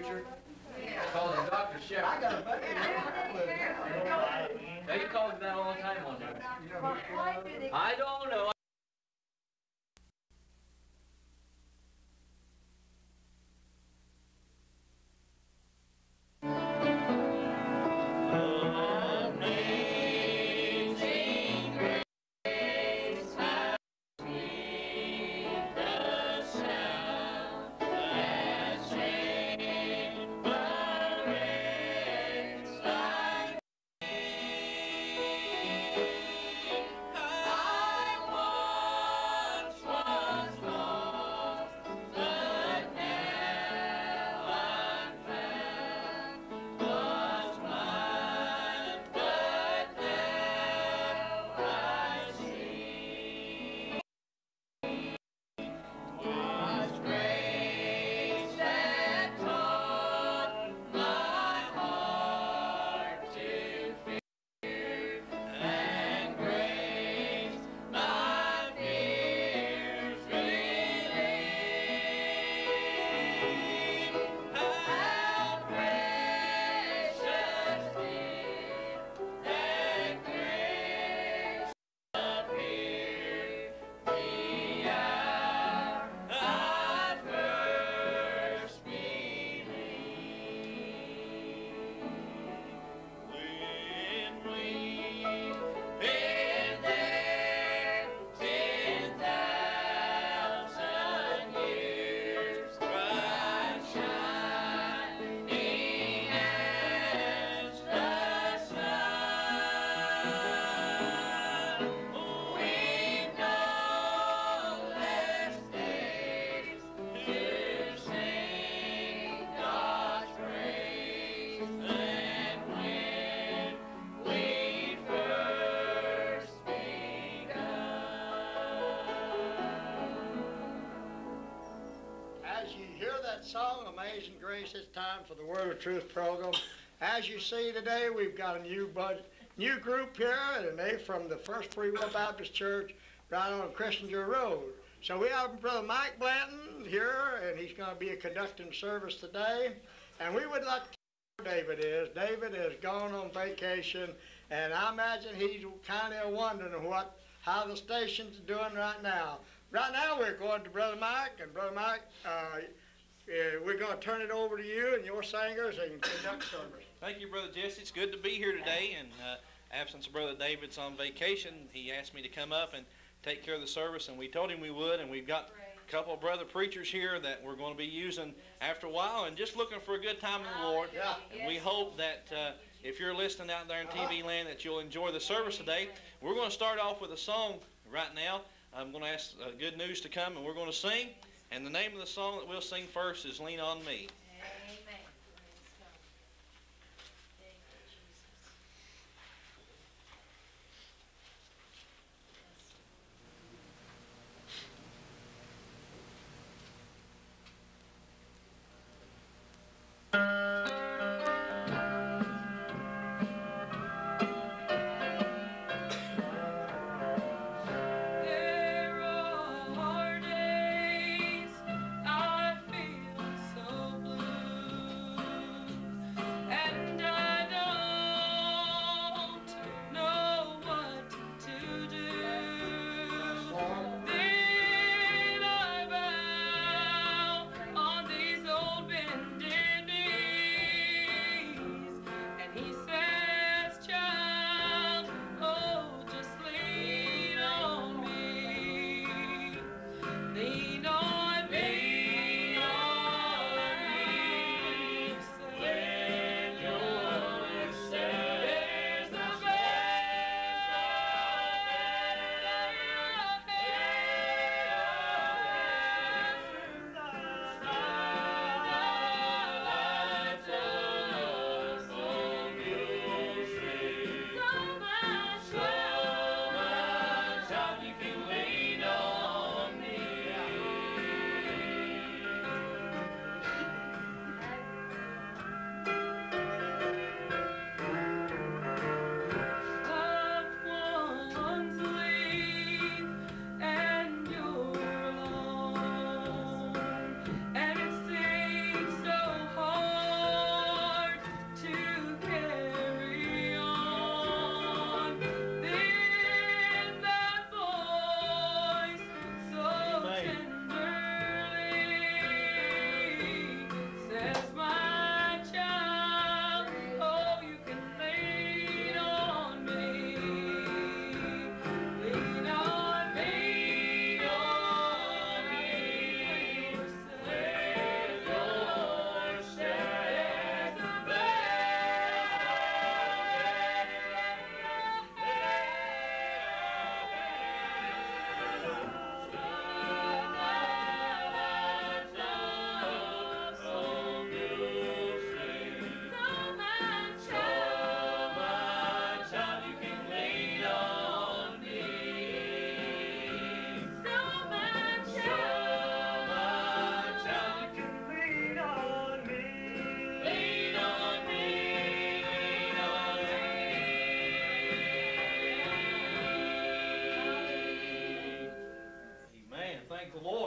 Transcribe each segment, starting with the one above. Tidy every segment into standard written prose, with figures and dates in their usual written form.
preacher. Call him Dr. Shepherd. I got a buddy. They call him that all the time on there. I don't know. Song, Amazing Grace. It's time for the Word of Truth program. As you see today, we've got a new group here, and they're from the First Free Will Baptist Church right on Christianger Road. So we have Brother Mike Blanton here, and he's going to be conducting service today. And we would like to know where David is. David has gone on vacation, and I imagine he's kind of wondering how the station's doing right now. Right now, we're going to Brother Mike, and Brother Mike, we're going to turn it over to you and your singers and conduct service. Thank you, Brother Jesse. It's good to be here today. In absence of Brother David's on vacation, he asked me to come up and take care of the service, and we told him we would. And we've got a couple of brother preachers here that we're going to be using after a while, and just looking for a good time in the Lord. Yeah. And we hope that if you're listening out there in TV land, that you'll enjoy the service today. We're going to start off with a song right now. I'm going to ask Good News to come, and we're going to sing. And the name of the song that we'll sing first is Lean on Me. Amen. There are days I feel so blue.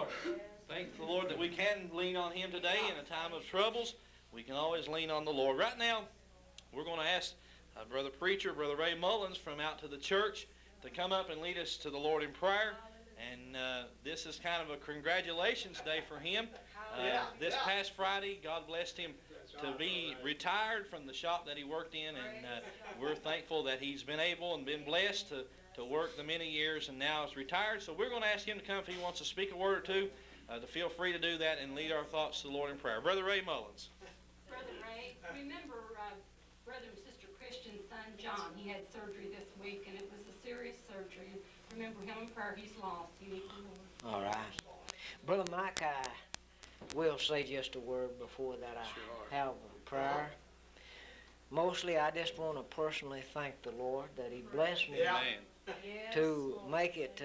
Thank the Lord that we can lean on Him today in a time of troubles. We can always lean on the Lord. Right now, we're going to ask Brother Preacher, Brother Ray Mullins from out to the church to come up and lead us to the Lord in prayer. And this is kind of a congratulations day for him. This past Friday, God blessed him to be retired from the shop that he worked in, and we're thankful that he's been able and been blessed to work the many years and now is retired. So we're going to ask him to come if he wants to speak a word or two, to feel free to do that and lead our thoughts to the Lord in prayer. Brother Ray Mullins. Brother Ray, remember Brother and Sister Christian's son John. He had surgery this week, and it was a serious surgery. Remember him in prayer. He's lost. You need the Lord. All right. Brother Mike, I will say just a word before that I have a prayer. Mostly, I just want to personally thank the Lord that He blessed me to make it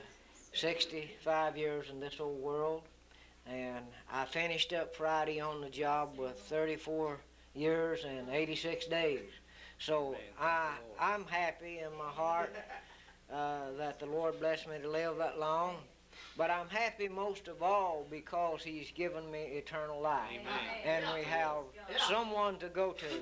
65 years in this old world. And I finished up Friday on the job with 34 years and 86 days. So I'm happy in my heart that the Lord blessed me to live that long. But I'm happy most of all because He's given me eternal life. Amen. And we have someone to go to.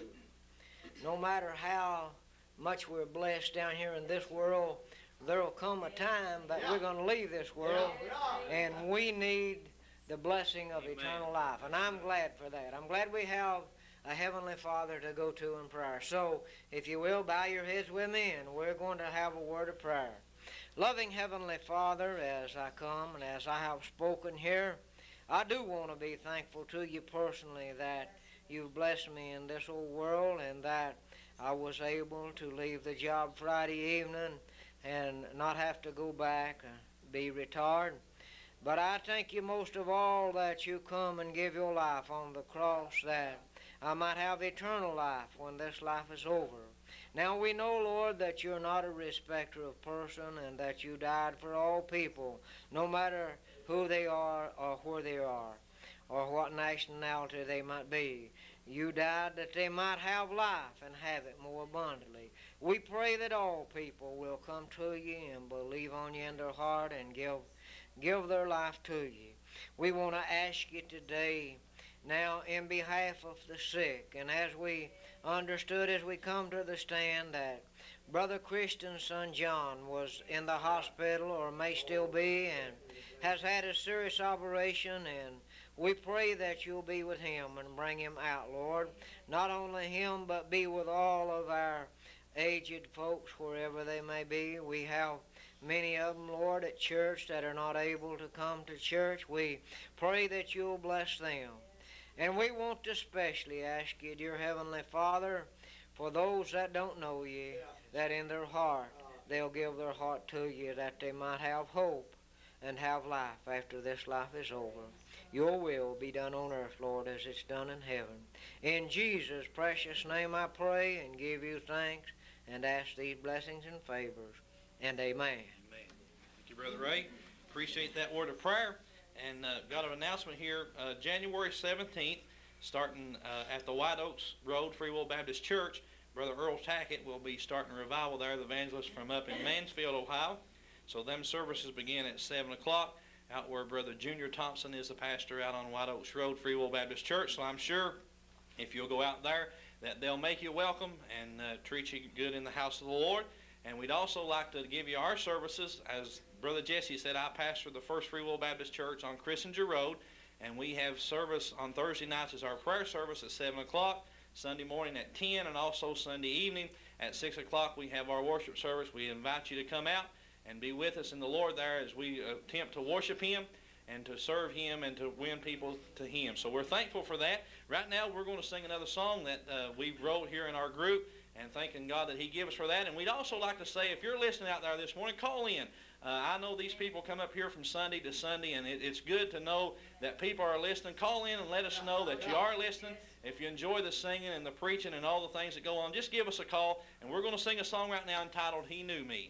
No matter how much we're blessed down here in this world, there will come a time that we're going to leave this world, and we need the blessing of eternal life. And I'm glad for that. I'm glad we have a Heavenly Father to go to in prayer. So, if you will, bow your heads with me, and we're going to have a word of prayer. Loving Heavenly Father, as I come and as I have spoken here, I do want to be thankful to you personally that you've blessed me in this old world and that I was able to leave the job Friday evening and not have to go back and be retired. But I thank you most of all that you come and give your life on the cross that I might have eternal life when this life is over. Now we know, Lord, that you're not a respecter of person and that you died for all people, no matter who they are or where they are or what nationality they might be. You died that they might have life and have it more abundantly. We pray that all people will come to you and believe on you in their heart and give their life to you. We want to ask you today, now in behalf of the sick, and as we understood as we come to the stand that Brother Christian's son John was in the hospital or may still be and has had a serious operation, and we pray that you'll be with him and bring him out, Lord. Not only him, but be with all of our aged folks wherever they may be. We have many of them, Lord, at church that are not able to come to church. We pray that you'll bless them. And we want to especially ask you, dear Heavenly Father, for those that don't know you, that in their heart they'll give their heart to you, that they might have hope and have life after this life is over. Your will be done on earth, Lord, as it's done in heaven. In Jesus' precious name I pray and give you thanks and ask these blessings and favors. And amen. Amen. Thank you, Brother Ray. Appreciate that word of prayer. And got an announcement here, January 17th, starting at the White Oaks Road Free Will Baptist Church. Brother Earl Tackett will be starting a revival there, the evangelist from up in Mansfield, Ohio. So them services begin at 7 o'clock out where Brother Junior Thompson is the pastor out on White Oaks Road, Free Will Baptist Church. So I'm sure if you'll go out there that they'll make you welcome and treat you good in the house of the Lord. And we'd also like to give you our services. As Brother Jesse said, I pastor the First Free Will Baptist Church on Christinger Road, and we have service on Thursday nights as our prayer service at 7 o'clock, Sunday morning at 10, and also Sunday evening at 6 o'clock we have our worship service. We invite you to come out and be with us in the Lord there as we attempt to worship Him and to serve Him and to win people to Him. So we're thankful for that. Right now we're going to sing another song that we wrote here in our group, and thanking God that He gave us for that. And we'd also like to say, if you're listening out there this morning, call in. I know these people come up here from Sunday to Sunday, and it's good to know that people are listening. Call in and let us know that you are listening. If you enjoy the singing and the preaching and all the things that go on, just give us a call. And we're going to sing a song right now entitled, He Knew Me.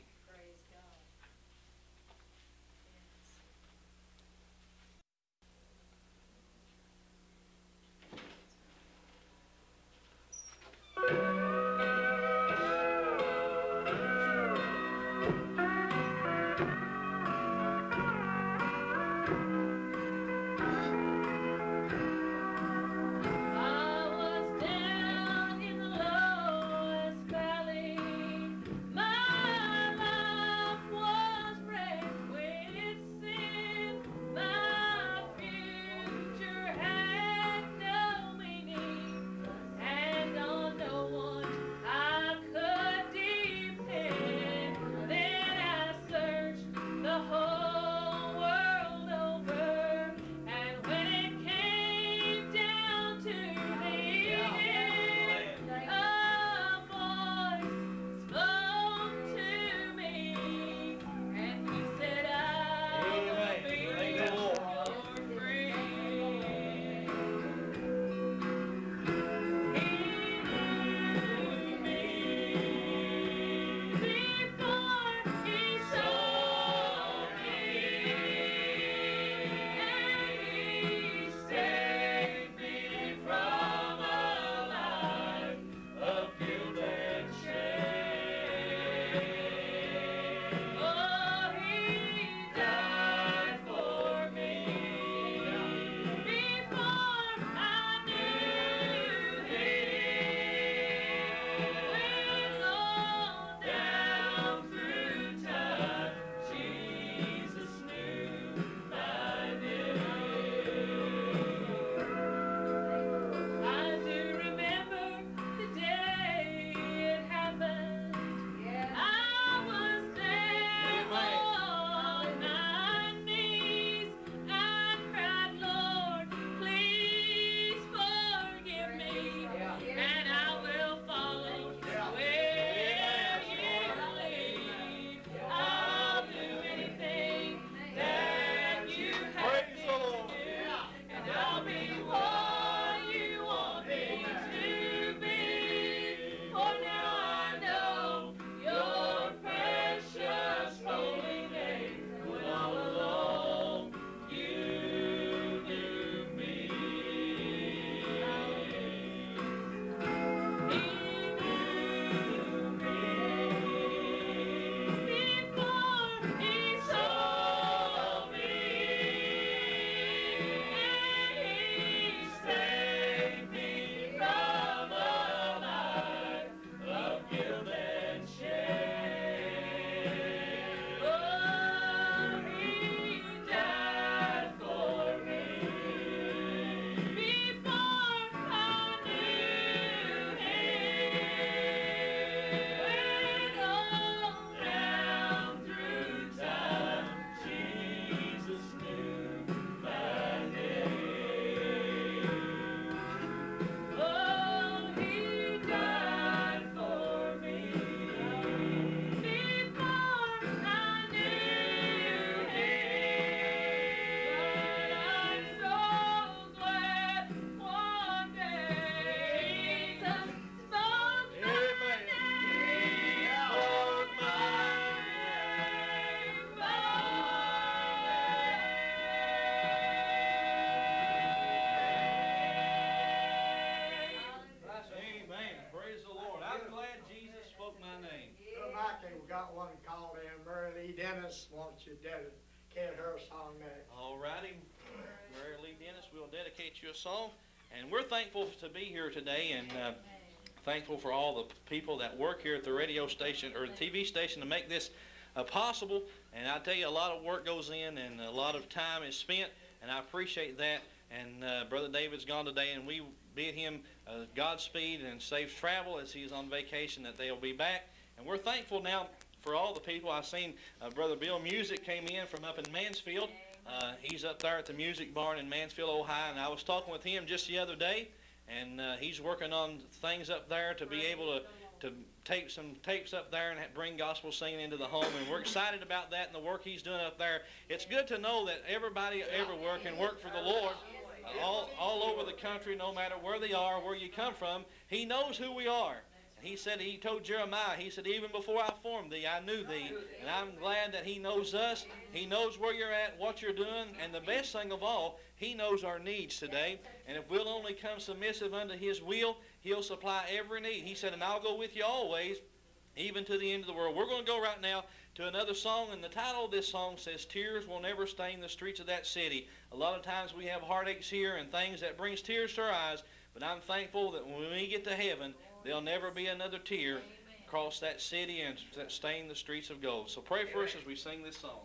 Get her a song next. All righty. Mary Lee Dennis, we'll dedicate you a song. And we're thankful to be here today, and thankful for all the people that work here at the radio station or the TV station to make this possible. And I tell you, a lot of work goes in and a lot of time is spent, and I appreciate that. And Brother David's gone today, and we bid him Godspeed and safe travel as he's on vacation, that they'll be back. And we're thankful now for all the people. I've seen Brother Bill Music came in from up in Mansfield. He's up there at the Music Barn in Mansfield, Ohio, and I was talking with him just the other day, and he's working on things up there to be able to tape some tapes up there and bring gospel singing into the home, and we're excited about that and the work he's doing up there. It's good to know that everybody everywhere can work for the Lord, all over the country, no matter where they are, where you come from. He knows who we are. He said, he told Jeremiah, he said, even before I formed thee, I knew thee. And I'm glad that he knows us. He knows where you're at, what you're doing. And the best thing of all, he knows our needs today. And if we'll only come submissive unto his will, he'll supply every need. He said, and I'll go with you always, even to the end of the world. We're going to go right now to another song, and the title of this song says, Tears Will Never Stain the Streets of That City. A lot of times we have heartaches here and things that brings tears to our eyes, but I'm thankful that when we get to heaven, there'll never be another tear across that city and that stain the streets of gold. So pray for us as we sing this song.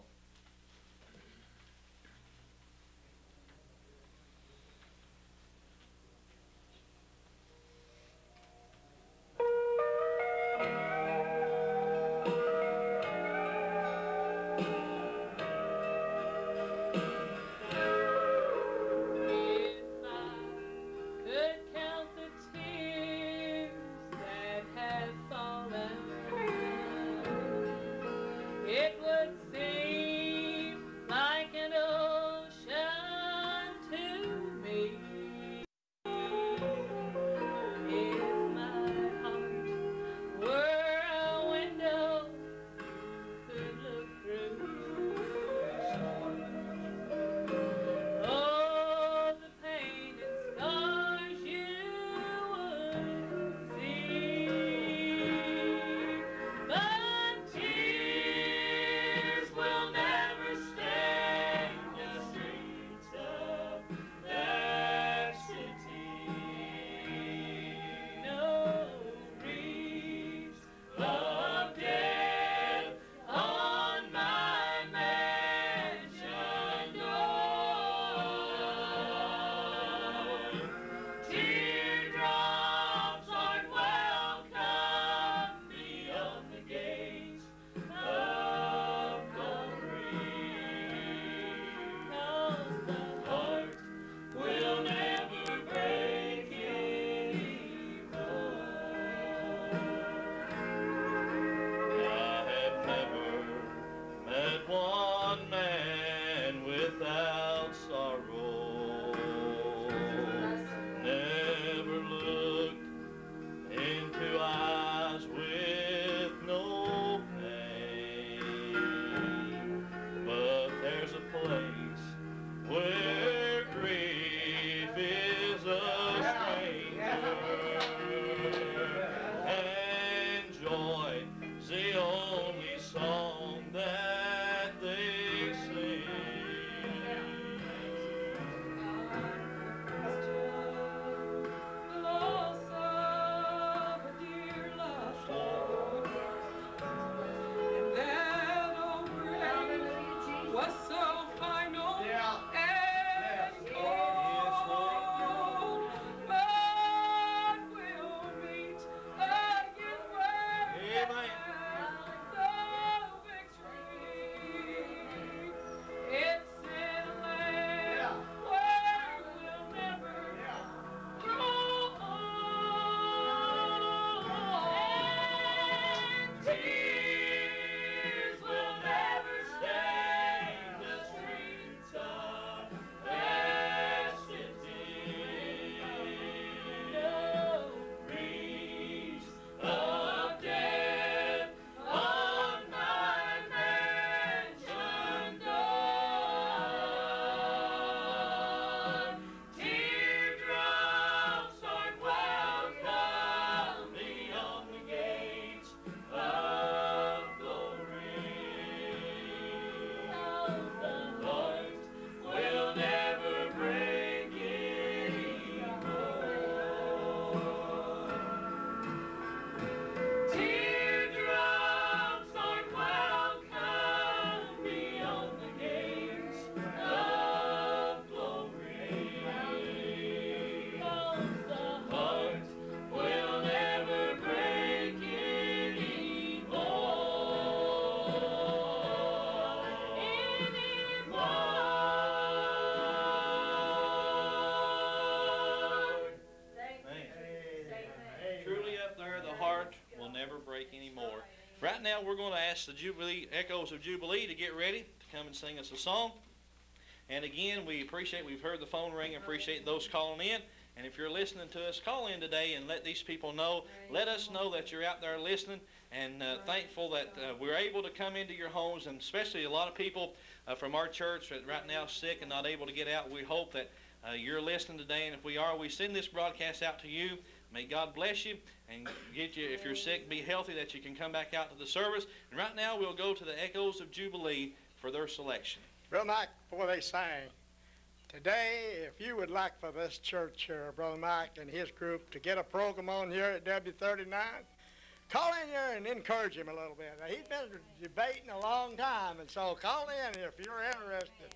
now we're going to ask the Jubilee, Echoes of Jubilee, to get ready to come and sing us a song. And again, we've heard the phone ring, appreciate those calling in. And if you're listening to us, call in today and let these people know. Let us know that you're out there listening, and thankful that we're able to come into your homes, and especially a lot of people from our church that right now sick and not able to get out. We hope that you're listening today, and if we are, we send this broadcast out to you. May God bless you and get you, if you're sick, be healthy, that you can come back out to the service. And right now we'll go to the Echoes of Jubilee for their selection. Brother Mike, before they sang, today, if you would like for this church here, Brother Mike and his group, to get a program on here at W39, call in here and encourage him a little bit. Now, he's been debating a long time, and so call in if you're interested.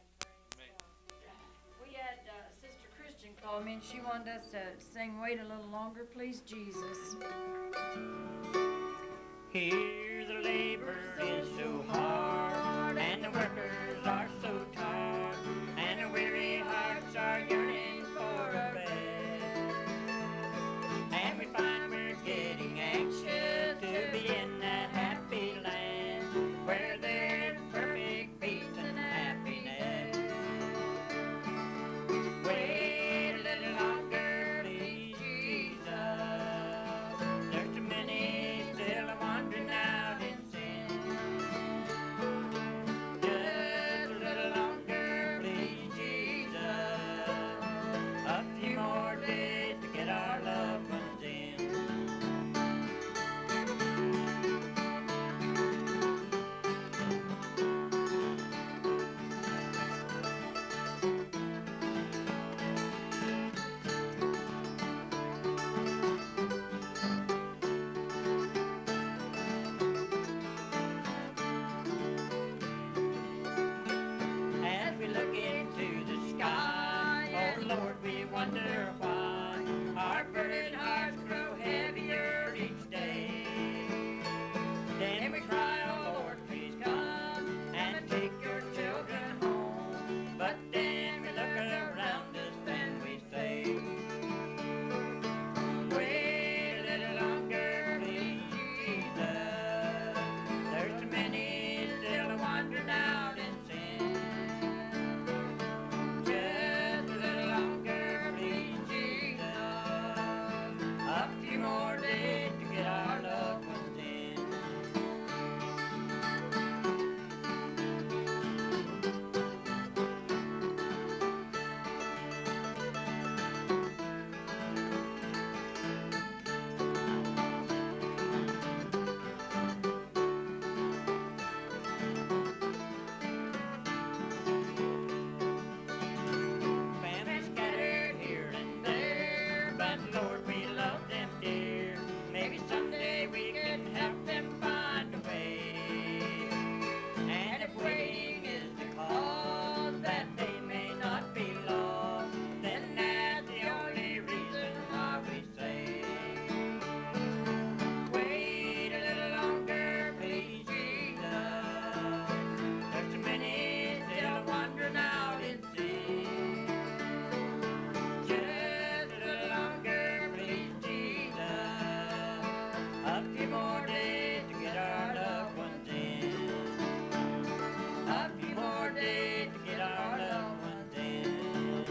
We had Sister Christian call me, and she wanted us to sing Wait a Little Longer, Please Jesus. Here the labor is so hard, and the workers are so tired, and the weary hearts are yearning for a rest. And we find we're getting anxious to be in that happy land where there's perfect peace and happiness. Wait a little longer, please, Jesus. There's too many still wandering out in sin. Just a little longer, please, Jesus. A few more days to get our loved ones in. As we look into the sky, oh Lord, we wonder why our burdened hearts grow heavier each day. Then we cry, oh Lord, please come and take your children home. But then we look around us and we say, wait a little longer, please, Jesus. There's too many still wandering out in sin. Just a little longer, please, Jesus. A few more days to get our loved ones in. Families scattered here and there, but Lord, we love them dear. Maybe someday we can help them find a way. And if waiting is the cause that they may not be lost, then that's the only reason why we say, wait a little longer, please, Jesus. There's too many still wandering out in sin. Just a little longer, please, Jesus. A few more days to get our loved ones in. A few more days to get our loved ones in.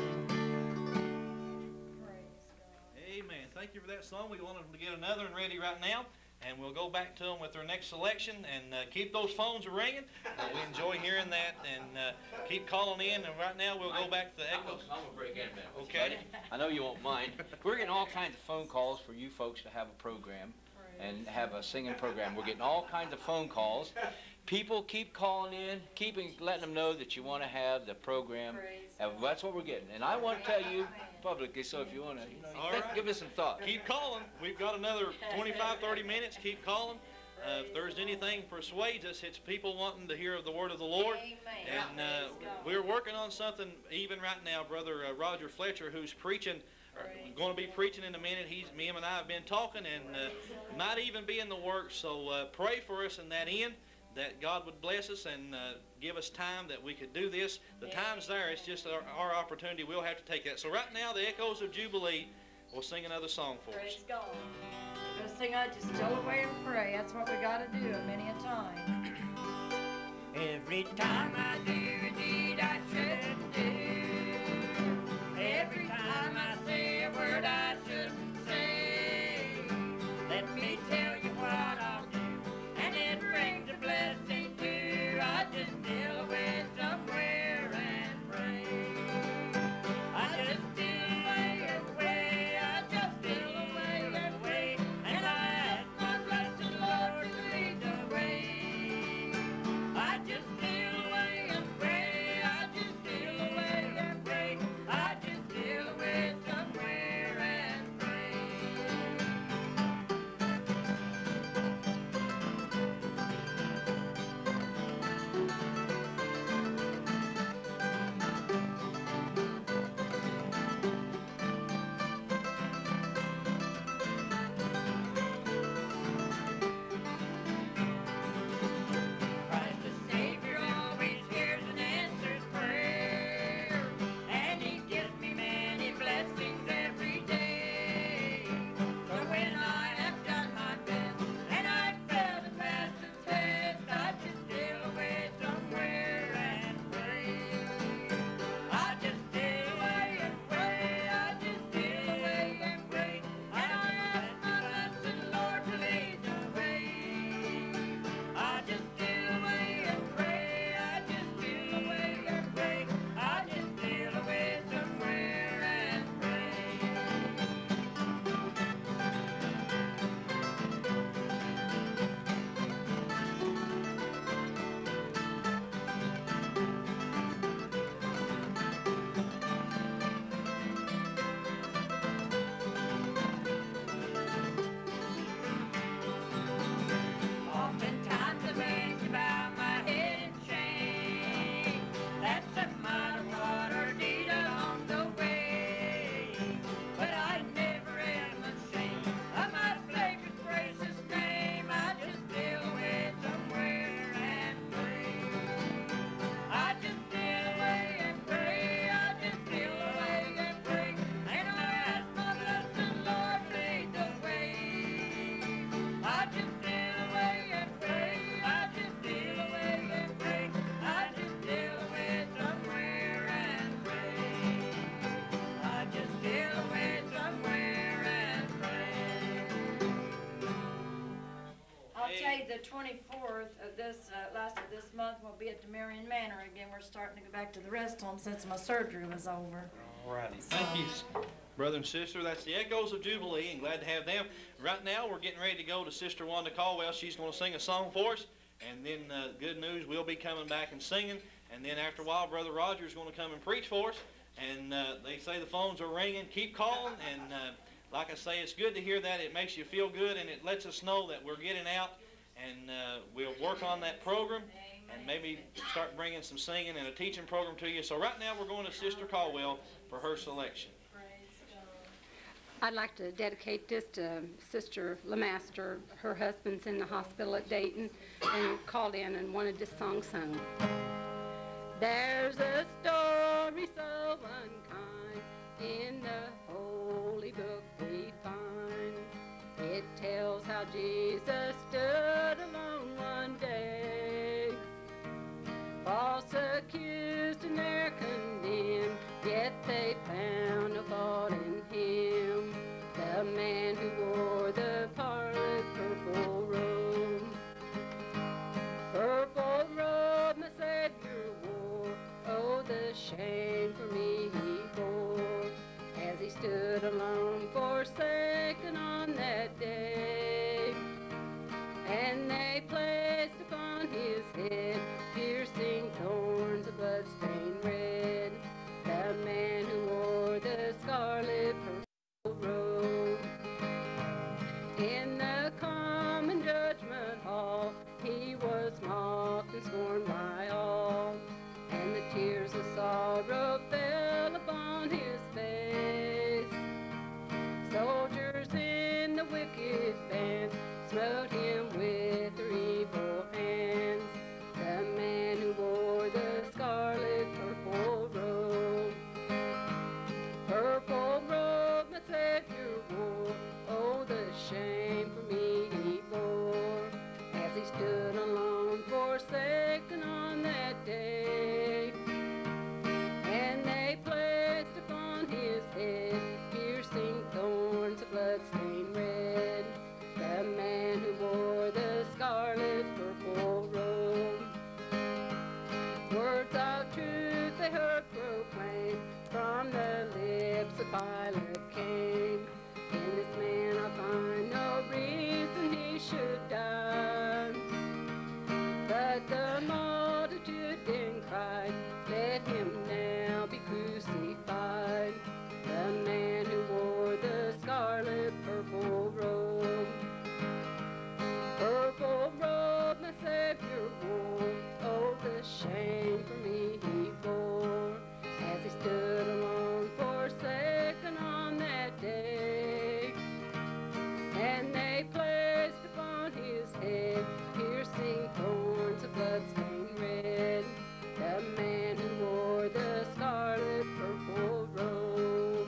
Praise God. Amen. Thank you for that song. We want them to get another one ready right now, and we'll go back to them with their next selection. And keep those phones ringing. We enjoy hearing that, and keep calling in. And right now we'll go back to the Echoes. I'm gonna break in a minute. Okay. I know you won't mind. We're getting all kinds of phone calls for you folks to have a program and have a singing program. We're getting all kinds of phone calls. People keep calling in, letting them know that you want to have the program. That's what we're getting. And I want to tell you publicly, so if you want to, All right. give us some thought. Keep calling. We've got another 25, 30 minutes. Keep calling. If there's anything persuades us, it's people wanting to hear the word of the Lord. And we're working on something even right now. Brother Roger Fletcher, who's preaching, going to be preaching in a minute. Me and I have been talking, and might even be in the works. So pray for us in that end, that God would bless us and give us time that we could do this. The time's there. It's just our opportunity. We'll have to take that. So right now, the Echoes of Jubilee will sing another song for us. Praise God. Let's sing, I just still away and pray. That's what we gotta do many a time. Every time I do a deed I shouldn't do. Every time I say a word I shouldn't say. Let me tell you what I'll do, and it brings a blessing too. I just steal away somewhere and pray. I just steal away and away. I just steal away and away. And I ask my blessed Lord to lead the way. I just steal away and pray. I just steal away and pray. I just steal away somewhere and pray. Christ the Savior always hears and answers prayer, and He gives me many blessings every day. So when I have done my best and I failed to pass the test, I just steal away somewhere and pray. I just steal away and pray. I just steal away and pray. And I ask my blessed Lord to lead the way. I just steal away and pray. I just steal away and pray. I just steal away somewhere and pray. Oftentimes I bend about my head in shame. That's a mighty water deed along the way. But I never am ashamed of my Savior's gracious name. I just steal away somewhere and pray. I just steal away and pray. I just steal away and pray. And I ask my blessed Lord to lead the way. I just steal away and pray. I just steal away and pray. I just steal away somewhere and pray. I just steal away somewhere and pray. I'll tell you, the 24th of this, last of this month, we'll be at the Marion Manor again. We're starting to go back to the rest home since my surgery was over. Alrighty, thank you, brother and sister. That's the Echoes of Jubilee, and glad to have them. Right now, we're getting ready to go to Sister Wanda Caldwell. She's going to sing a song for us, and then good news, we'll be coming back and singing. And then after a while, Brother Roger's going to come and preach for us. And they say the phones are ringing. Keep calling, and like I say, it's good to hear that. It makes you feel good, and it lets us know that we're getting out, and we'll work on that program. And maybe start bringing some singing and a teaching program to you. So right now we're going to Sister Caldwell for her selection. I'd like to dedicate this to Sister Lemaster. Her husband's in the hospital at Dayton and called in and wanted this song sung. There's a story so unkind in the holy book we find. It tells how Jesus stood alone one day, false accused and they're condemned, yet they found no fault in him. The man who wore the scarlet purple robe, my Savior wore. Oh, the shame for me he bore, as he stood alone, forsaken on that day. And they placed upon his head piercing thorns, a blood-stained red. The man who wore the scarlet purple robe. In the common judgment hall, he was mocked and scorned by all, and the tears of sorrow Pilate came. In this man I find no reason he should die. But the multitude then cried, let him now be crucified. The man who wore the scarlet purple robe. Purple robe my Savior wore. Oh, the shame for me he bore. As he stood alone forsaken on that day. And they placed upon his head piercing thorns of blood-stained red. The man who wore the scarlet purple robe.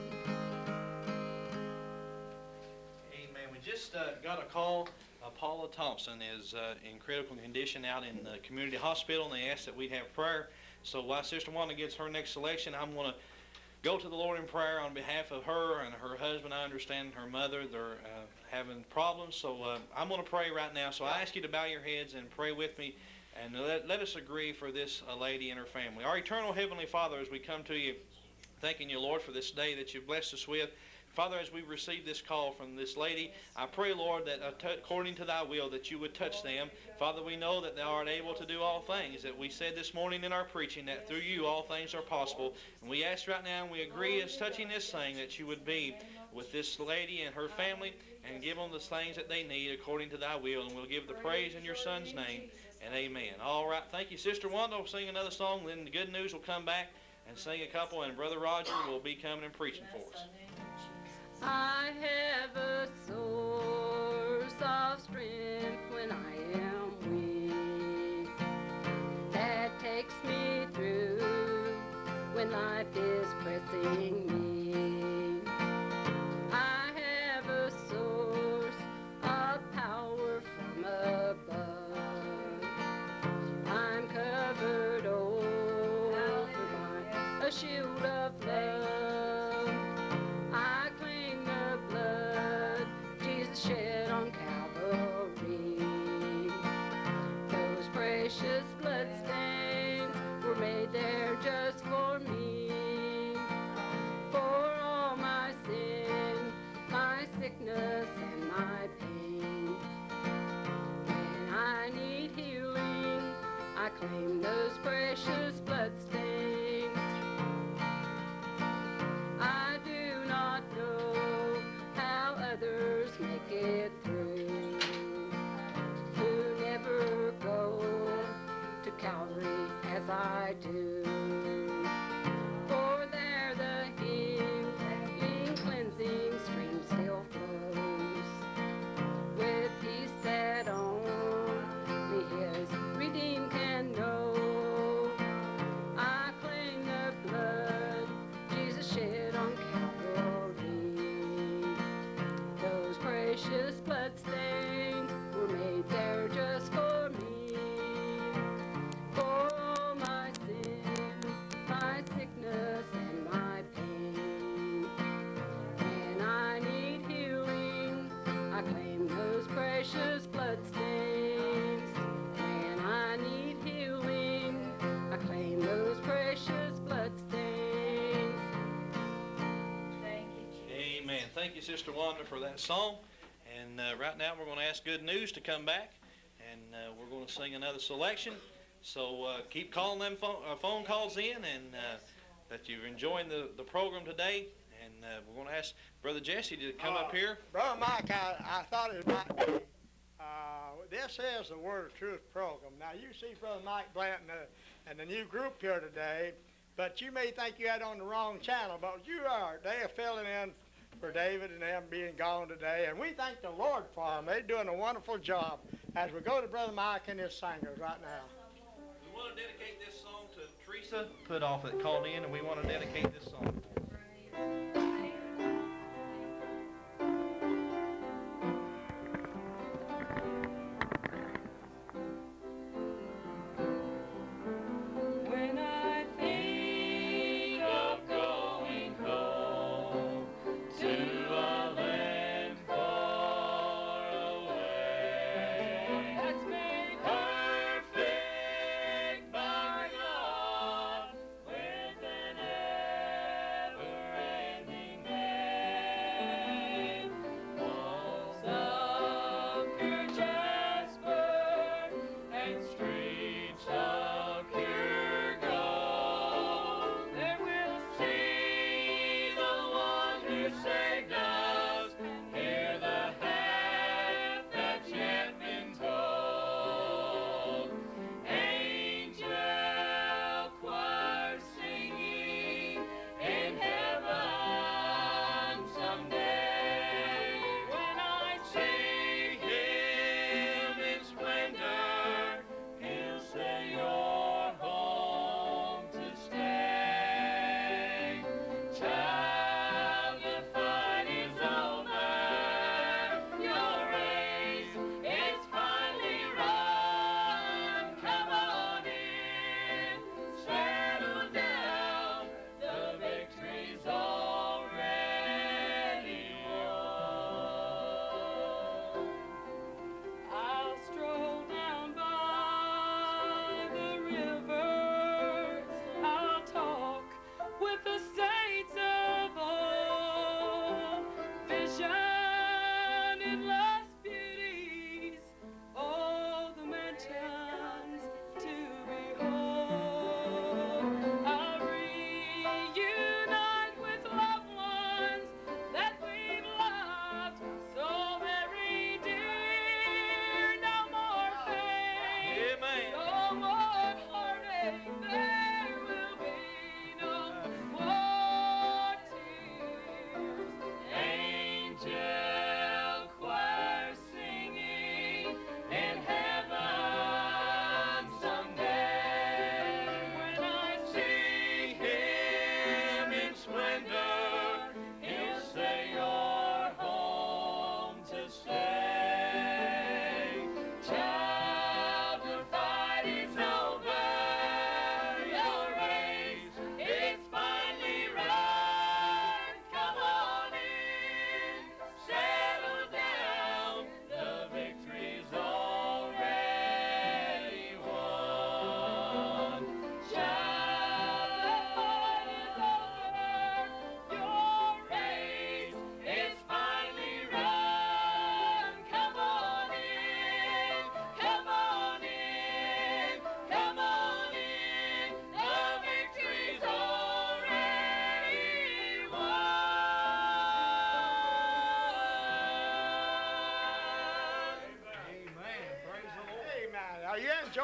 Amen. We just got a call. Paula Thompson is in critical condition out in the community hospital, and they asked that we'd have prayer. So while Sister Wanda gets her next selection, I'm going to go to the Lord in prayer on behalf of her and her husband. I understand her mother, they're having problems. So I'm going to pray right now. So I ask you to bow your heads and pray with me, and let us agree for this lady and her family. Our eternal Heavenly Father, as we come to you, thanking you, Lord, for this day that you've blessed us with. Father, as we receive this call from this lady, I pray, Lord, that according to thy will, that you would touch them. Father, we know that thou art able to do all things, that we said this morning in our preaching, that through you all things are possible. And we ask right now, and we agree as touching this thing, that you would be with this lady and her family, and give them the things that they need according to thy will. And we'll give the praise in your Son's name, and amen. All right, thank you. Sister Wanda will sing another song, then the good news will come back and sing a couple, and Brother Roger will be coming and preaching for us. I have a source of strength when I am weak, that takes me through when life is pressing me. I have a source of power from above. I'm covered over by a shield of love. Shed on Calvary. Those precious blood stains were made there just for me. For all my sin, my sickness, and my pain. When I need healing, I claim those precious blood stains. I do not know how others make it through, who never go to Calvary as I do. For there the healing, cleansing stream still flows, with peace that only his redeemed can know. I claim the blood Jesus shed on Calvary. Those precious blood stains were made there just for me. For all my sin, my sickness, and my pain. When I need healing, I claim those precious blood stains. When I need healing, I claim those precious blood stains. Thank you, Jesus. Amen. Thank you, Sister Wanda, for that song. And right now we're going to ask Good News to come back, and we're going to sing another selection. So keep calling them phone calls in, and that you're enjoying the program today. And we're going to ask Brother Jesse to come up here. Brother Mike, I thought it might be, this is the Word of Truth program. Now, you see Brother Mike Blanton and the new group here today, but you may think you had on the wrong channel, but you are. They are filling in for David and them being gone today, and we thank the Lord for them. They're doing a wonderful job as we go to Brother Mike and his singers right now. We want to dedicate this song to Teresa Putoff that called in, and we want to dedicate this song. When I think of going home to a land far away, that's made perfect by God with an ever-ending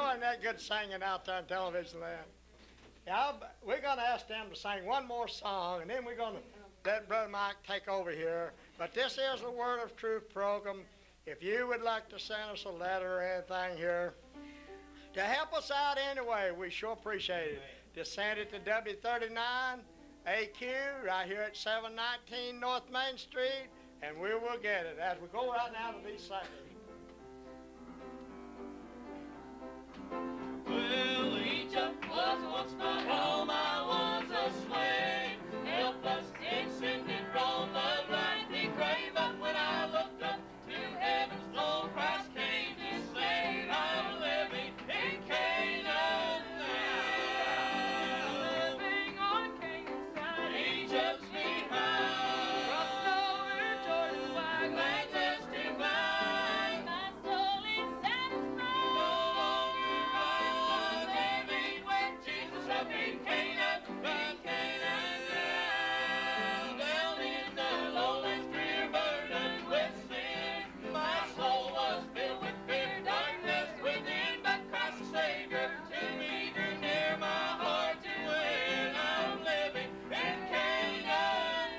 enjoying that good singing out there on television land? Yeah, we're going to ask them to sing one more song, and then we're going to let Brother Mike take over here. But this is a Word of Truth program. If you would like to send us a letter or anything here to help us out anyway, we sure appreciate it. Just send it to W39 AQ right here at 719 North Main Street, and we will get it as we go right now to these singers. Well, Egypt was once my home, I was a slave, helpless in sin and wrong, the lightning grave. But when I looked up to heaven's throne, Christ came to save. I'm living in Canaan now, living on Canaan's side. Egypt's behind, crossed over Jordan's wide, landless divine. My soul is satisfied, no longer run, living with Jesus up in Canaan, now. Down in the lowlands, drear, burdened with sin, my soul was filled with fear, darkness within. But Christ the Savior to me drew near, my heart to win. I'm living in Canaan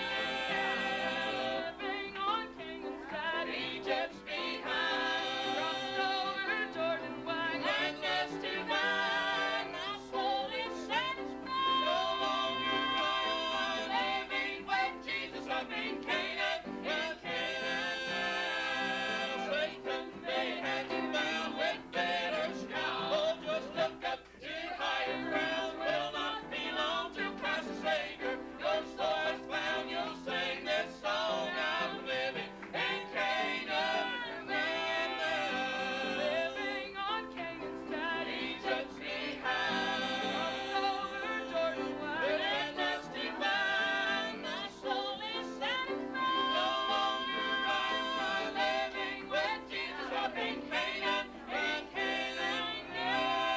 now, living on Canaan's side. Egypt's behind, crossed over Jordan wide, landless divine. My soul is satisfied, no longer run, living with Jesus up in Canaan, in Canaan now. Satan, they had you bound with bitter scowl. Oh, just look up to higher ground. Will not belong to Christ the Savior. Your soul is found, you'll sing this song. I'm living in Canaan now, living on Canaan's side. Egypt's behind, over Jordan wide, landless divine. My soul is satisfied, no longer run, living with Jesus up in Canaan, now.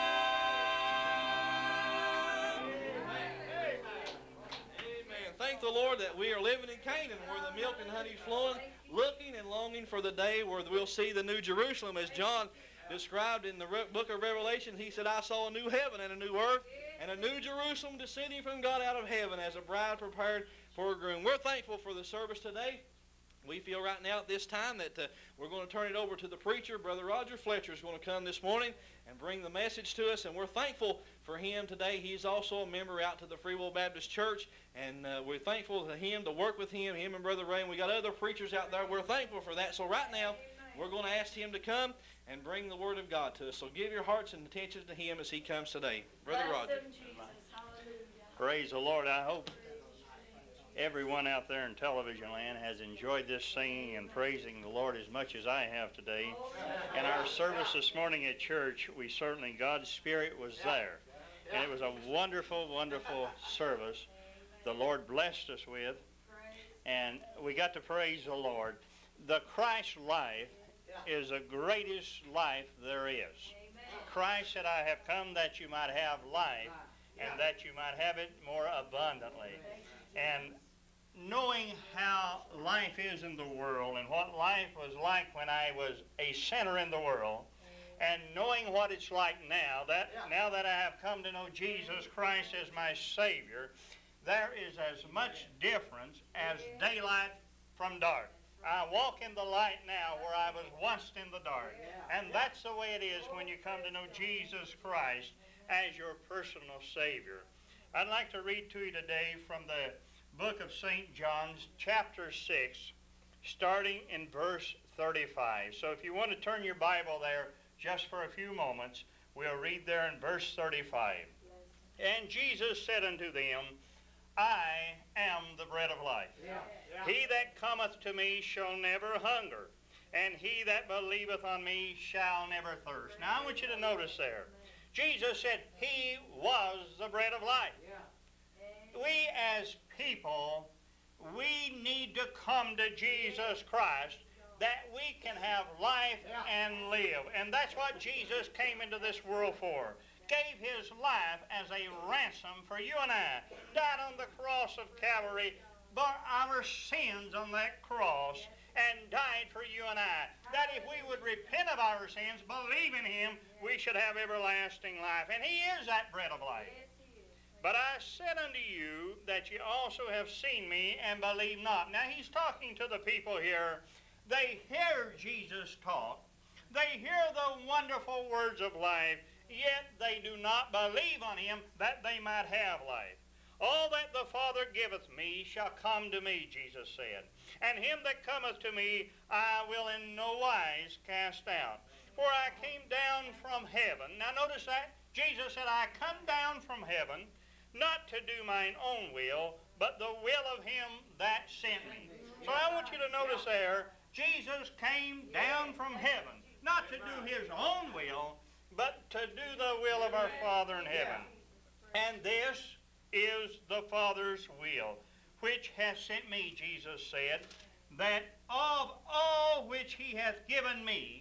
Amen. Thank the Lord that we are living in Canaan where the milk and honey is flowing, looking and longing for the day where we'll see the new Jerusalem. As John described in the book of Revelation, he said, I saw a new heaven and a new earth and a new Jerusalem descending from God out of heaven as a bride prepared for her groom. We're thankful for the service today. We feel right now at this time that we're going to turn it over to the preacher. Brother Roger Fletcher is going to come this morning and bring the message to us, and we're thankful for him today. He's also a member out to the Free Will Baptist Church, and we're thankful to him, to work with him and Brother Ray. And we got other preachers out there. We're thankful for that. So right now, we're going to ask him to come and bring the Word of God to us. So give your hearts and attention to him as he comes today. Brother Roger. Praise the Lord. I hope everyone out there in television land has enjoyed this singing and praising the Lord as much as I have today. In our service this morning at church, God's Spirit was there. And it was a wonderful, wonderful service the Lord blessed us with. And we got to praise the Lord. The Christ life is the greatest life there is. Christ said, I have come that you might have life and that you might have it more abundantly. And knowing how life is in the world and what life was like when I was a sinner in the world, and knowing what it's like now that I have come to know Jesus Christ as my Savior, there is as much difference as daylight from dark. I walk in the light now where I was once in the dark. And that's the way it is when you come to know Jesus Christ as your personal Savior. I'd like to read to you today from the book of St. John, chapter 6, starting in verse 35. So if you want to turn your Bible there just for a few moments, we'll read there in verse 35. And Jesus said unto them, I am the bread of life. He that cometh to me shall never hunger, and he that believeth on me shall never thirst. Now I want you to notice there, Jesus said he was the bread of life. We as people, we need to come to Jesus Christ that we can have life and live. And that's what Jesus came into this world for. Gave his life as a ransom for you and I. Died on the cross of Calvary, bore our sins on that cross, and died for you and I, that if we would repent of our sins, believe in him, we should have everlasting life. And he is that bread of life. But I said unto you that ye also have seen me and believe not. Now he's talking to the people here. They hear Jesus talk. They hear the wonderful words of life, yet they do not believe on him that they might have life. All that the Father giveth me shall come to me, Jesus said. And him that cometh to me I will in no wise cast out. For I came down from heaven. Now notice that. Jesus said, I come down from heaven, not to do mine own will, but the will of him that sent me. So I want you to notice there, Jesus came down from heaven, not to do his own will, but to do the will of our Father in heaven. And this is the Father's will, which hath sent me, Jesus said, that of all which he hath given me,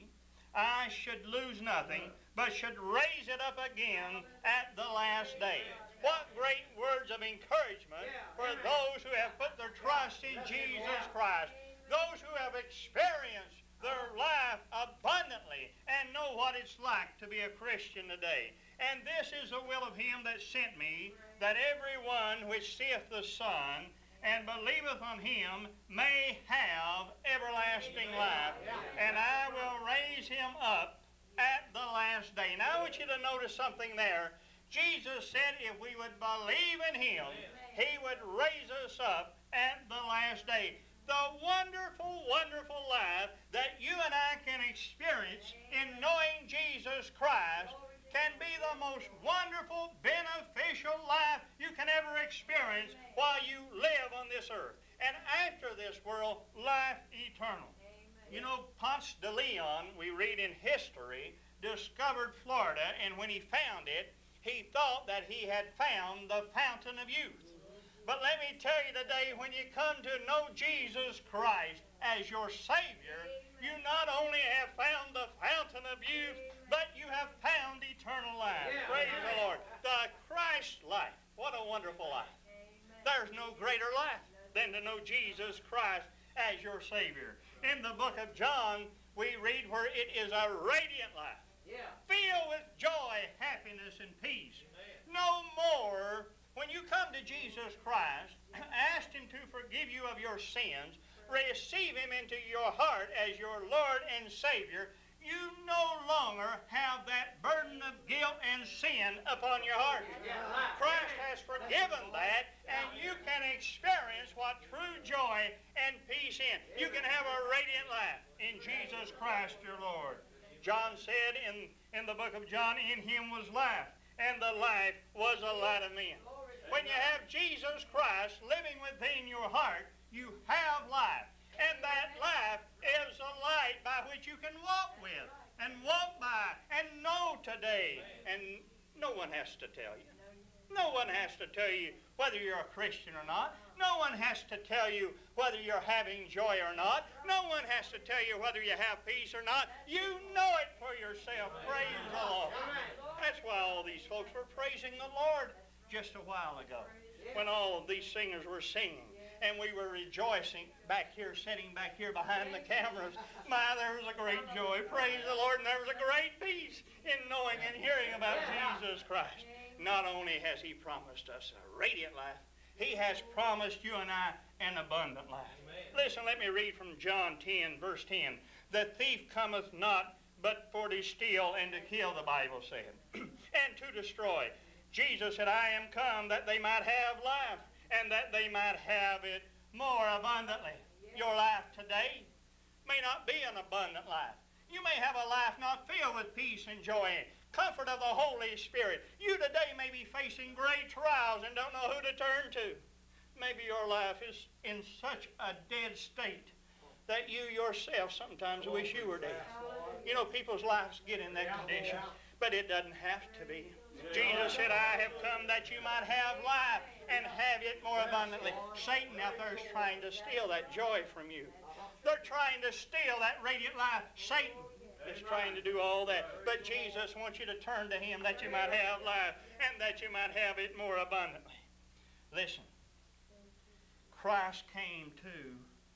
I should lose nothing, but should raise it up again at the last day. What great words of encouragement for those who have put their trust in Jesus Christ, those who have experienced their life abundantly and know what it's like to be a Christian today. And this is the will of him that sent me, that every one which seeth the Son and believeth on him may have everlasting life, and I will raise him up at the last day. Now I want you to notice something there. Jesus said if we would believe in him, he would raise us up at the last day. The wonderful, wonderful life that you and I can experience in knowing Jesus Christ can be the most wonderful, beneficial life you can ever experience while you live on this earth. And after this world, life eternal. Amen. You know, Ponce de Leon, we read in history, discovered Florida, and when he found it, he thought that he had found the fountain of youth. But let me tell you today, when you come to know Jesus Christ as your Savior, you not only have found the fountain of youth, but you have found eternal life. Praise the Lord. The Christ life. What a wonderful life. There's no greater life than to know Jesus Christ as your Savior. In the book of John, we read where it is a radiant life. Filled with joy, happiness, and peace. No more. When you come to Jesus Christ, ask him to forgive you of your sins, receive him into your heart as your Lord and Savior, you no longer have that burden of guilt and sin upon your heart. Christ has forgiven that, and you can experience what true joy and peace in. You can have a radiant life in Jesus Christ your Lord. John said in the book of John, in him was life, and the life was the light of men. When you have Jesus Christ living within your heart, you have life. And that life is a light by which you can walk with and walk by and know today. And no one has to tell you. No one has to tell you whether you're a Christian or not. No one has to tell you whether you're having joy or not. No one has to tell you whether you have peace or not. You know it for yourself. Praise the Lord. That's why all these folks were praising the Lord just a while ago when all of these singers were singing. And we were rejoicing back here, sitting back here behind the cameras. My, there was a great joy. Praise the Lord. And there was a great peace in knowing and hearing about Jesus Christ. Not only has he promised us a radiant life, he has promised you and I an abundant life. Listen, let me read from John 10, verse 10. The thief cometh not but for to steal and to kill, the Bible said, and to destroy. Jesus said, I am come that they might have life, and that they might have it more abundantly. Your life today may not be an abundant life. You may have a life not filled with peace and joy and comfort of the Holy Spirit. You today may be facing great trials and don't know who to turn to. Maybe your life is in such a dead state that you yourself sometimes wish you were dead. You know, people's lives get in that condition, but it doesn't have to be. Jesus said, I have come that you might have life and have it more abundantly. Satan out there is trying to steal that joy from you. They're trying to steal that radiant life. Satan is trying to do all that. But Jesus wants you to turn to him that you might have life and that you might have it more abundantly. Listen, Christ came to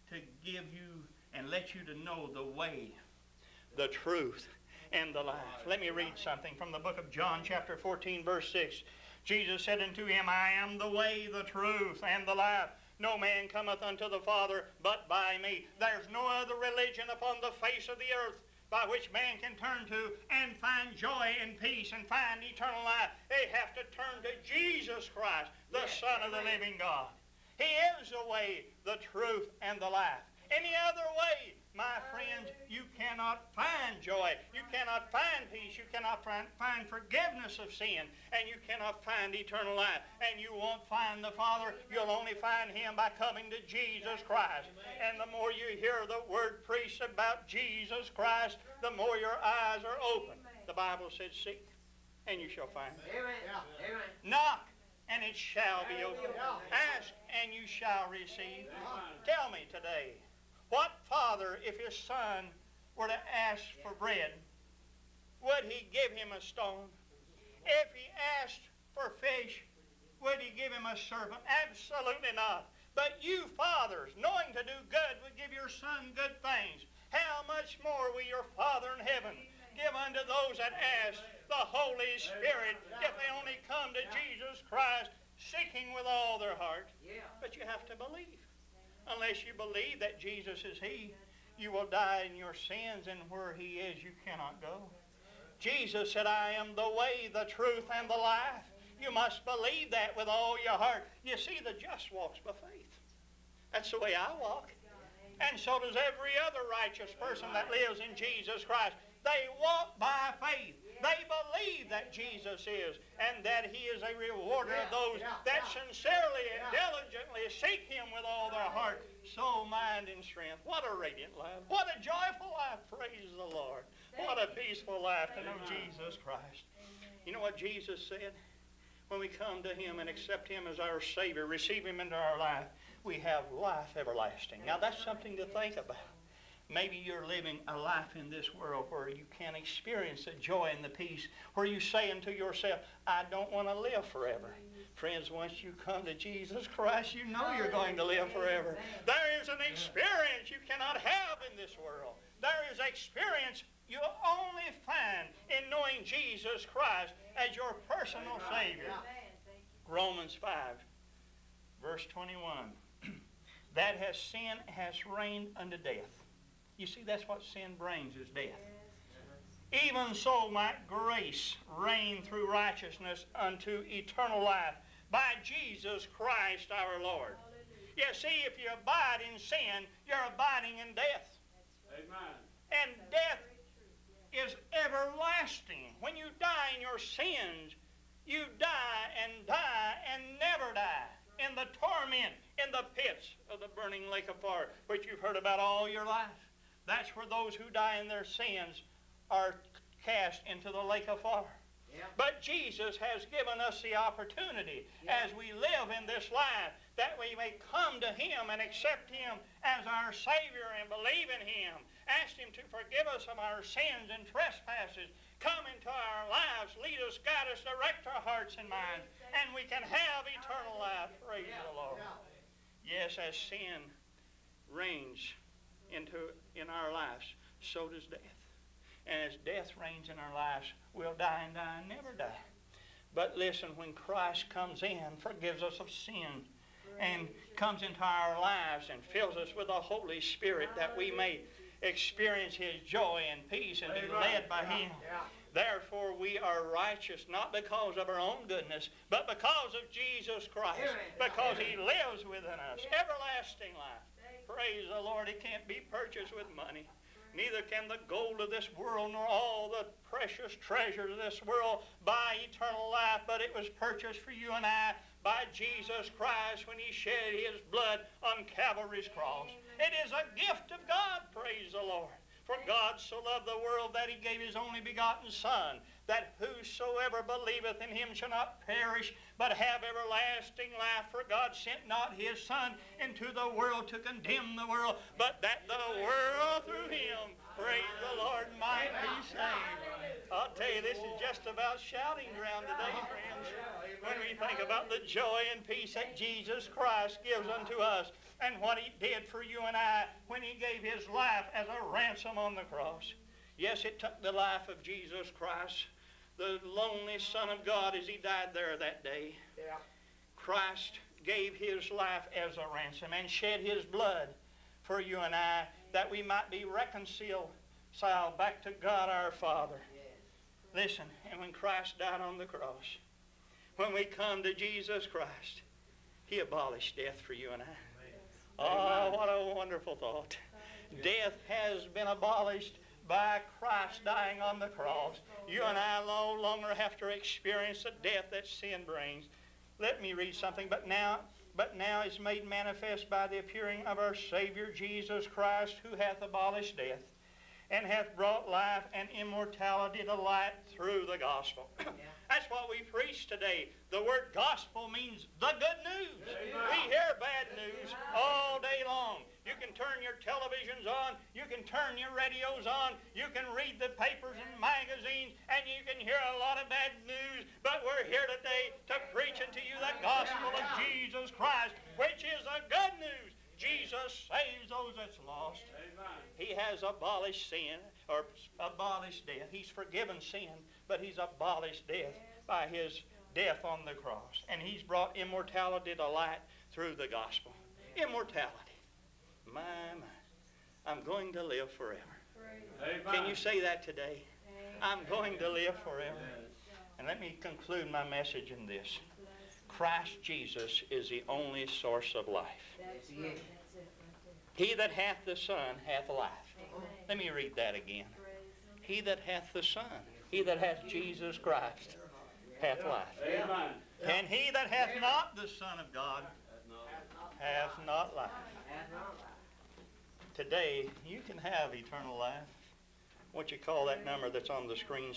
to give you and let you to know the way, the truth, and the life. Let me read something from the book of John, chapter 14, verse 6. Jesus said unto him, I am the way, the truth, and the life. No man cometh unto the Father but by me. There's no other religion upon the face of the earth by which man can turn to and find joy and peace and find eternal life. They have to turn to Jesus Christ, the Son of the living God. He is the way, the truth, and the life. Any other way, my friends, you cannot find joy. You cannot find peace. You cannot find forgiveness of sin. And you cannot find eternal life. And you won't find the Father. You'll only find Him by coming to Jesus Christ. And the more you hear the word preached about Jesus Christ, the more your eyes are open. The Bible said, seek, and you shall find. Amen. Knock, and it shall be opened. Ask, and you shall receive. Tell me today, what father, if his son were to ask for bread, would he give him a stone? If he asked for fish, would he give him a serpent? Absolutely not. But you fathers, knowing to do good, would give your son good things. How much more will your Father in heaven give unto those that ask the Holy Spirit if they only come to Jesus Christ, seeking with all their heart? But you have to believe. Unless you believe that Jesus is He, you will die in your sins, and where He is, you cannot go. Jesus said, I am the way, the truth, and the life. You must believe that with all your heart. You see, the just walks by faith. That's the way I walk. And so does every other righteous person that lives in Jesus Christ. They walk by faith. They believe that Jesus is, and that He is a rewarder of those that sincerely and diligently seek Him with all their heart, soul, mind, and strength. What a radiant life. What a joyful life. Praise the Lord. What a peaceful life to know Jesus Christ. You know what Jesus said? When we come to Him and accept Him as our Savior, receive Him into our life, we have life everlasting. Now that's something to think about. Maybe you're living a life in this world where you can experience the joy and the peace, where you say unto yourself, I don't want to live forever. Friends, once you come to Jesus Christ, you know you're going to live forever. There is an experience you cannot have in this world. There is experience you only find in knowing Jesus Christ as your personal Savior. Romans 5, verse 21. That sin has reigned unto death. You see, that's what sin brings, is death. Even so might grace reign through righteousness unto eternal life by Jesus Christ our Lord. You see, if you abide in sin, you're abiding in death. Amen. And death is everlasting. When you die in your sins, you die and never die in the torment, in the pits of the burning lake of fire, which you've heard about all your life. That's where those who die in their sins are cast into the lake of fire. But Jesus has given us the opportunity as we live in this life that we may come to Him and accept Him as our Savior and believe in Him. Ask Him to forgive us of our sins and trespasses. Come into our lives, lead us, guide us, direct our hearts and minds, and we can have eternal life. Praise the Lord. Yes, as sin reigns in our lives, so does death. And as death reigns in our lives, we'll die and never die. But listen, when Christ comes in, forgives us of sin, and comes into our lives and fills us with the Holy Spirit that we may experience His joy and peace and be led by Him. Therefore we are righteous, not because of our own goodness, but because of Jesus Christ, because He lives within us. Everlasting life. Praise the Lord. It can't be purchased with money. Neither can the gold of this world nor all the precious treasures of this world buy eternal life, but it was purchased for you and I by Jesus Christ when He shed His blood on Calvary's cross. It is a gift of God, praise the Lord. For God so loved the world that He gave His only begotten Son, that whosoever believeth in Him shall not perish, but have everlasting life. For God sent not His Son into the world to condemn the world, but that the world through Him, praise the Lord, might be saved. I'll tell you, this is just about shouting ground today, friends. when we think about the joy and peace that Jesus Christ gives unto us and what He did for you and I when He gave His life as a ransom on the cross. Yes, it took the life of Jesus Christ, the lonely Son of God, as He died there that day. Yeah. Christ gave His life as a ransom and shed His blood for you and I, that we might be reconciled back to God our Father. Listen, and when Christ died on the cross, when we come to Jesus Christ, He abolished death for you and I. Oh, what a wonderful thought. Death has been abolished by Christ dying on the cross. You and I no longer have to experience the death that sin brings. Let me read something. But now is made manifest by the appearing of our Savior Jesus Christ, who hath abolished death, and hath brought life and immortality to light through the gospel. That's what we preach today. The word gospel means the good news. Amen. We hear bad news all day long. You can turn your televisions on, you can turn your radios on, you can read the papers and magazines, and you can hear a lot of bad news, but we're here today to preach unto you the gospel of Jesus Christ, which is the good news. Jesus saves those that's lost. Amen. He has abolished sin, or abolished death. He's forgiven sin, but He's abolished death by His death on the cross. And He's brought immortality to light through the gospel. Immortality. My. I'm going to live forever. Amen. Can you say that today? I'm going to live forever. And let me conclude my message in this. Christ Jesus is the only source of life. He that hath the Son hath life. Let me read that again. He that hath the Son, he that hath Jesus Christ, hath life. Amen. And he that hath not the Son of God hath not life. Today, you can have eternal life. What you call that number that's on the screen,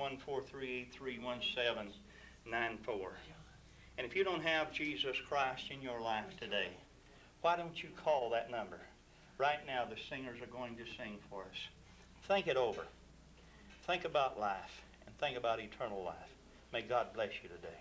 614-383-1794. And if you don't have Jesus Christ in your life today, why don't you call that number? Right now, the singers are going to sing for us. Think it over. Think about life and think about eternal life. May God bless you today.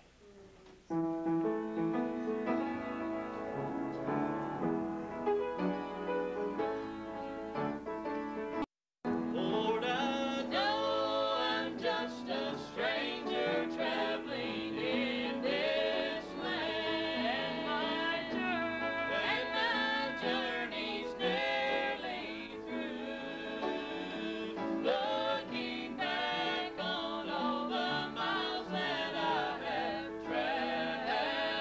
Lord, I know I'm just a stranger traveling in this land. And my journey's nearly through. Looking back on all the miles that I have traveled.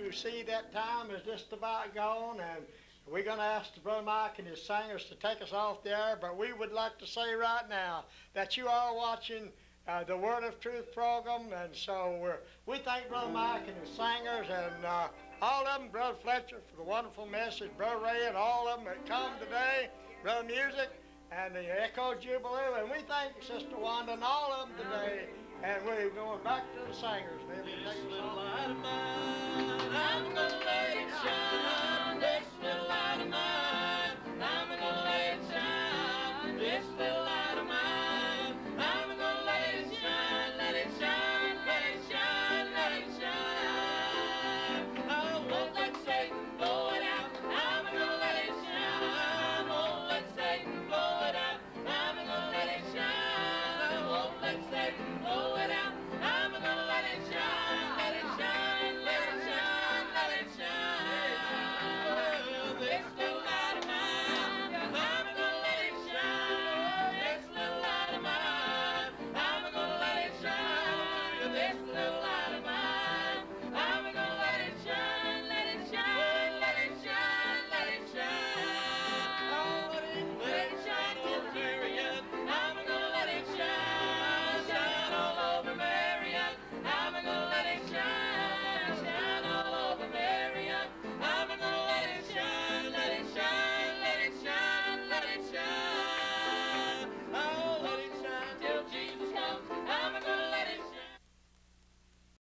do see that time is just about gone, and we're going to ask Brother Mike and his singers to take us off the air, but we would like to say right now that you are watching the Word of Truth program, and so we thank Brother Mike and his singers, and all of them, Brother Fletcher for the wonderful message, Brother Ray and all of them that come today, Brother Music, and the Echo Jubilee, and we thank Sister Wanda and all of them today, and we're going back to the singers. Maybe take us on. I'm gonna let it shine.